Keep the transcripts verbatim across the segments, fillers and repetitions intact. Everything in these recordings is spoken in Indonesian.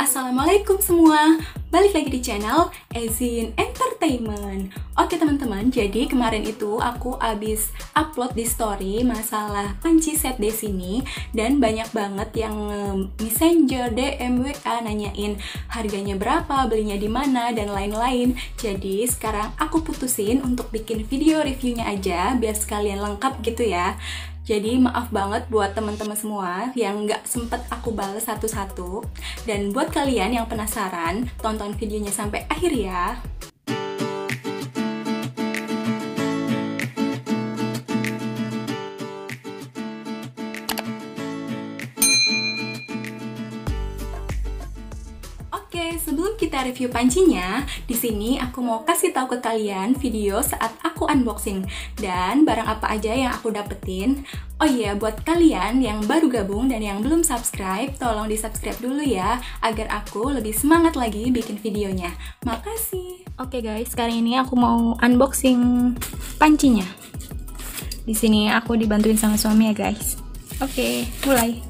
Assalamualaikum semua, balik lagi di channel Ezin Entertainment. Oke teman-teman, jadi kemarin itu aku abis upload di story masalah panci set di sini dan banyak banget yang messenger, D M, W A nanyain harganya berapa, belinya di mana dan lain-lain. Jadi sekarang aku putusin untuk bikin video reviewnya aja biar sekalian lengkap gitu ya. Jadi maaf banget buat teman-teman semua yang nggak sempet aku balas satu-satu. Dan buat kalian yang penasaran, tonton videonya sampai akhir ya. Oke, sebelum kita review pancinya, di sini aku mau kasih tahu ke kalian video saat aku unboxing dan barang apa aja yang aku dapetin. Oh iya, buat kalian yang baru gabung dan yang belum subscribe, tolong di subscribe dulu ya, agar aku lebih semangat lagi bikin videonya. Makasih. Oke guys, sekarang ini aku mau unboxing pancinya. Di sini aku dibantuin sama suami ya guys. Oke, mulai.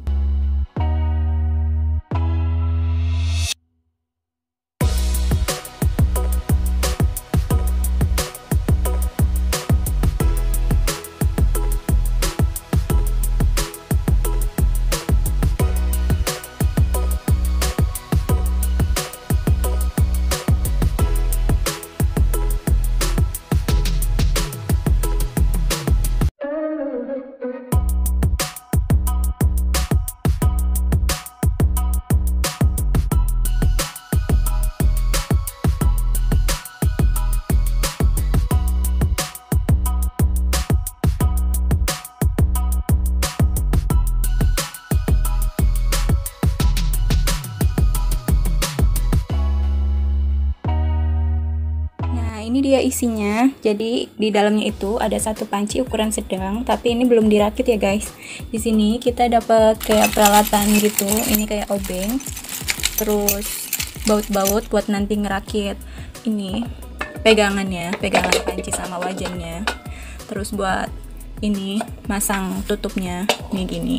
Ini dia isinya. Jadi di dalamnya itu ada satu panci ukuran sedang, tapi ini belum dirakit ya guys. Di sini kita dapat kayak peralatan gitu. Ini kayak obeng, terus baut-baut buat nanti ngerakit ini pegangannya, pegangan panci sama wajannya. Terus buat ini masang tutupnya, nih gini.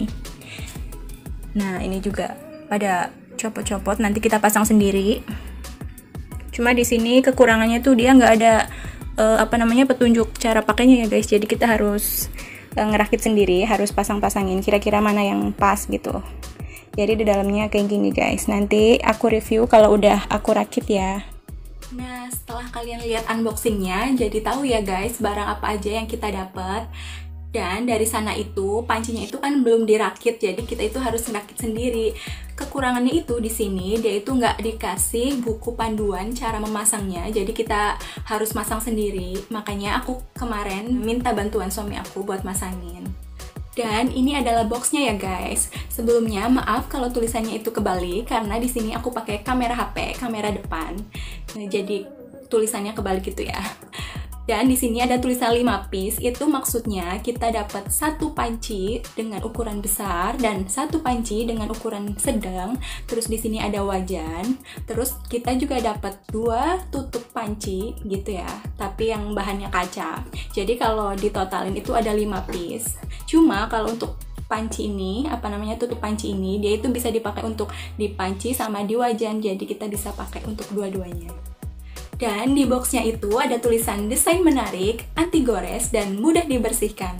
Nah ini juga ada copot-copot, nanti kita pasang sendiri. Cuma di sini kekurangannya tuh dia nggak ada uh, apa namanya petunjuk cara pakainya ya guys. Jadi kita harus uh, ngerakit sendiri, harus pasang-pasangin kira-kira mana yang pas gitu. Jadi di dalamnya kayak gini guys. Nanti aku review kalau udah aku rakit ya. Nah setelah kalian lihat unboxingnya, jadi tahu ya guys barang apa aja yang kita dapat. Dan dari sana itu pancinya itu kan belum dirakit, jadi kita itu harus merakit sendiri. Kekurangannya itu di sini dia itu nggak dikasih buku panduan cara memasangnya, jadi kita harus masang sendiri. Makanya aku kemarin minta bantuan suami aku buat masangin. Dan ini adalah boxnya ya guys. Sebelumnya maaf kalau tulisannya itu kebalik karena di sini aku pakai kamera H P, kamera depan. Nah, jadi tulisannya kebalik gitu ya. Dan di sini ada tulisan lima piece, itu maksudnya kita dapat satu panci dengan ukuran besar dan satu panci dengan ukuran sedang. Terus di sini ada wajan. Terus kita juga dapat dua tutup panci gitu ya, tapi yang bahannya kaca. Jadi kalau ditotalin itu ada lima piece. Cuma kalau untuk panci ini, apa namanya tutup panci ini, dia itu bisa dipakai untuk di panci sama di wajan. Jadi kita bisa pakai untuk dua-duanya. Dan di boxnya itu ada tulisan desain menarik, anti gores, dan mudah dibersihkan.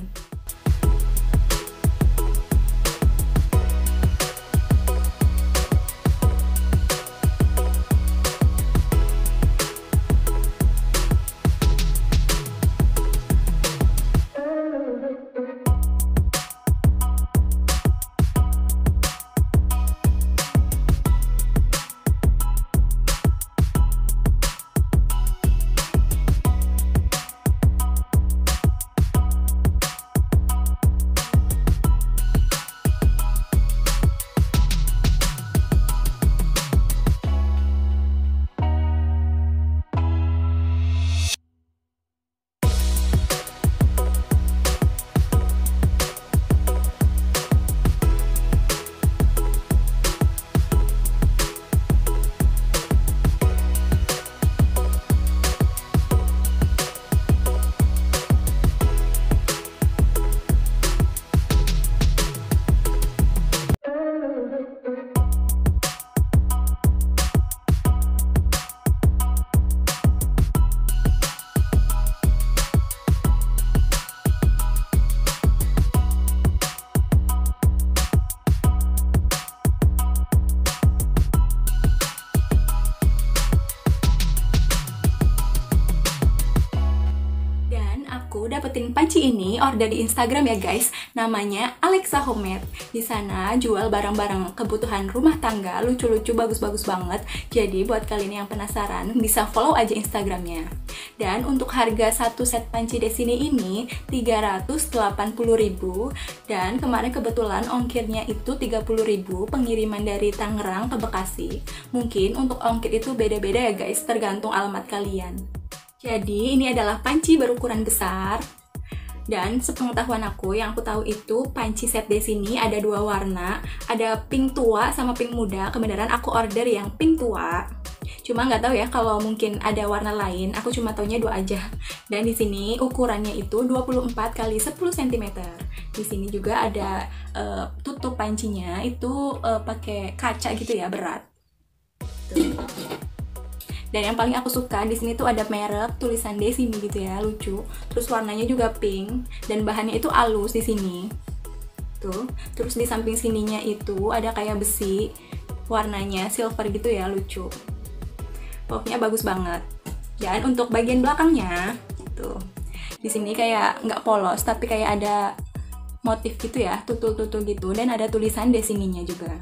dapetin panci ini, order di Instagram ya guys. Namanya Alexa Homemade. Di sana jual barang-barang kebutuhan rumah tangga, lucu-lucu, bagus-bagus banget. Jadi buat kalian yang penasaran, bisa follow aja Instagramnya. Dan untuk harga satu set panci Desini ini tiga ratus delapan puluh ribu. Dan kemarin kebetulan ongkirnya itu tiga puluh ribu, pengiriman dari Tangerang ke Bekasi. Mungkin untuk ongkir itu beda-beda ya guys, tergantung alamat kalian. Jadi ini adalah panci berukuran besar. Dan sepengetahuan aku, yang aku tahu itu panci set Desini ada dua warna, ada pink tua sama pink muda. Kebenaran aku order yang pink tua. Cuma nggak tahu ya kalau mungkin ada warna lain. Aku cuma taunya dua aja. Dan di sini ukurannya itu dua puluh empat kali sepuluh sentimeter. Di sini juga ada uh, tutup pancinya itu uh, pakai kaca gitu ya, berat. Tuh. Dan yang paling aku suka di sini tuh ada merek, tulisan Desini gitu ya, lucu. Terus warnanya juga pink dan bahannya itu halus di sini. Tuh. Terus di samping sininya itu ada kayak besi, warnanya silver gitu ya, lucu. Pokoknya bagus banget. Dan untuk bagian belakangnya, tuh. Di sini kayak nggak polos tapi kayak ada motif gitu ya, tutul-tutul gitu, dan ada tulisan Desininya juga.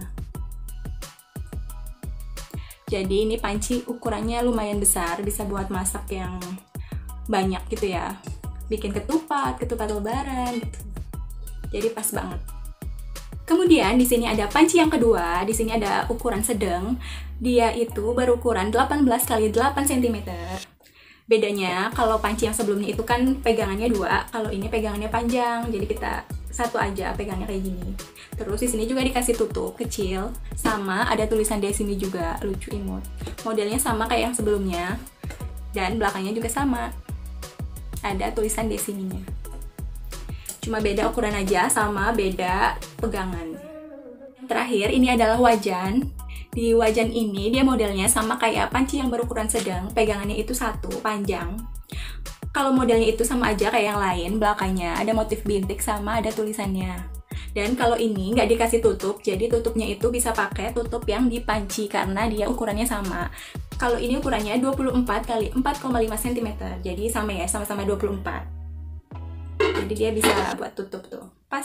Jadi ini panci ukurannya lumayan besar, bisa buat masak yang banyak gitu ya. Bikin ketupat, ketupat lebaran gitu. Jadi pas banget. Kemudian di sini ada panci yang kedua, di sini ada ukuran sedang. Dia itu berukuran delapan belas kali delapan sentimeter. Bedanya kalau panci yang sebelumnya itu kan pegangannya dua, kalau ini pegangannya panjang. Jadi kita satu aja pegangnya kayak gini. Terus di sini juga dikasih tutup kecil, sama ada tulisan Desini juga, lucu imut. Modelnya sama kayak yang sebelumnya, dan belakangnya juga sama, ada tulisan Desininya. Cuma beda ukuran aja, sama beda pegangan. Yang terakhir ini adalah wajan. Di wajan ini dia modelnya sama kayak panci yang berukuran sedang, pegangannya itu satu, panjang. Kalau modelnya itu sama aja kayak yang lain, belakangnya ada motif bintik sama ada tulisannya. Dan kalau ini nggak dikasih tutup, jadi tutupnya itu bisa pakai tutup yang di panci karena dia ukurannya sama. Kalau ini ukurannya dua puluh empat kali empat koma lima sentimeter, jadi sama ya, sama-sama dua puluh empat. Jadi dia bisa buat tutup tuh, pas.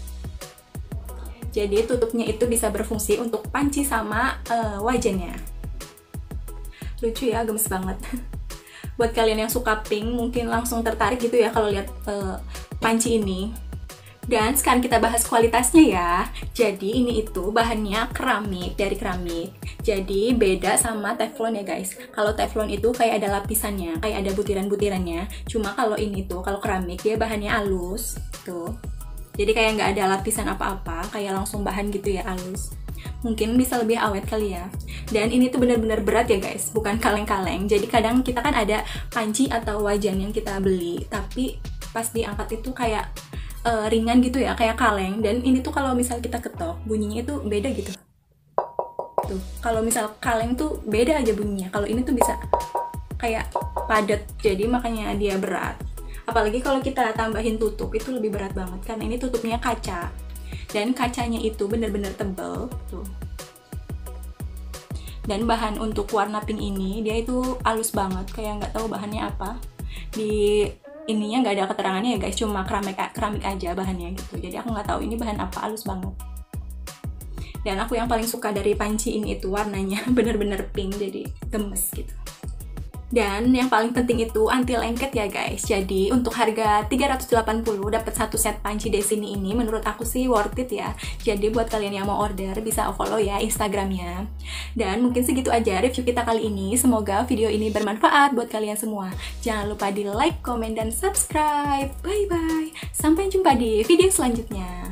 Jadi tutupnya itu bisa berfungsi untuk panci sama uh, wajannya. Lucu ya, gemes banget. Buat kalian yang suka pink, mungkin langsung tertarik gitu ya kalau lihat uh, panci ini. Dan sekarang kita bahas kualitasnya ya. Jadi ini itu bahannya keramik, dari keramik. Jadi beda sama teflon ya guys. Kalau teflon itu kayak ada lapisannya, kayak ada butiran-butirannya. Cuma kalau ini tuh, kalau keramik dia bahannya halus tuh. Jadi kayak nggak ada lapisan apa-apa, kayak langsung bahan gitu ya, halus. Mungkin bisa lebih awet kali ya. Dan ini tuh bener-bener berat ya guys, bukan kaleng-kaleng. Jadi kadang kita kan ada panci atau wajan yang kita beli, tapi pas diangkat itu kayak Uh, ringan gitu ya, kayak kaleng. Dan ini tuh kalau misal kita ketok, bunyinya itu beda gitu. Tuh, kalau misal kaleng tuh beda aja bunyinya. Kalau ini tuh bisa kayak padat, jadi makanya dia berat. Apalagi kalau kita tambahin tutup, itu lebih berat banget karena ini tutupnya kaca. Dan kacanya itu bener-bener tebel tuh. Dan bahan untuk warna pink ini dia itu halus banget, kayak nggak tahu bahannya apa. Di ininya nggak ada keterangannya ya guys, cuma keramik keramik aja bahannya gitu. Jadi aku nggak tahu ini bahan apa, halus banget. Dan aku yang paling suka dari panci ini itu warnanya bener-bener pink, jadi gemes gitu. Dan yang paling penting itu anti lengket ya guys. Jadi untuk harga tiga ratus delapan puluh dapat satu set panci Desini ini menurut aku sih worth it ya. Jadi buat kalian yang mau order bisa follow ya Instagramnya. Dan mungkin segitu aja review kita kali ini. Semoga video ini bermanfaat buat kalian semua. Jangan lupa di like, komen, dan subscribe. Bye bye. Sampai jumpa di video selanjutnya.